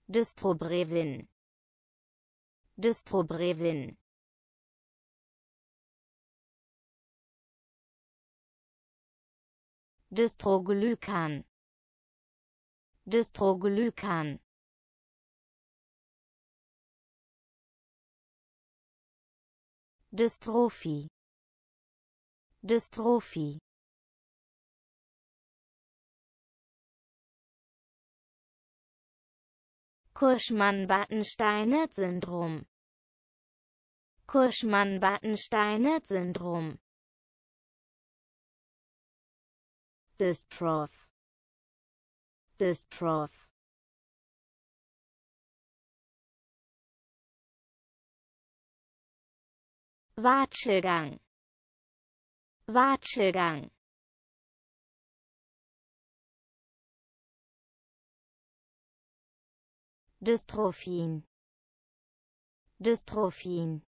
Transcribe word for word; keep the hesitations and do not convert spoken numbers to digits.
dystrobrevin, dystrobrevin, Dystroglykan, Dystroglykan, Dystrophie, Dystrophie, Cushman-Battensteiner-Syndrom, Cushman-Battensteiner-Syndrom, Dystroph, Dystroph, Watschelgang, Watschelgang, Dystrophin, Dystrophin,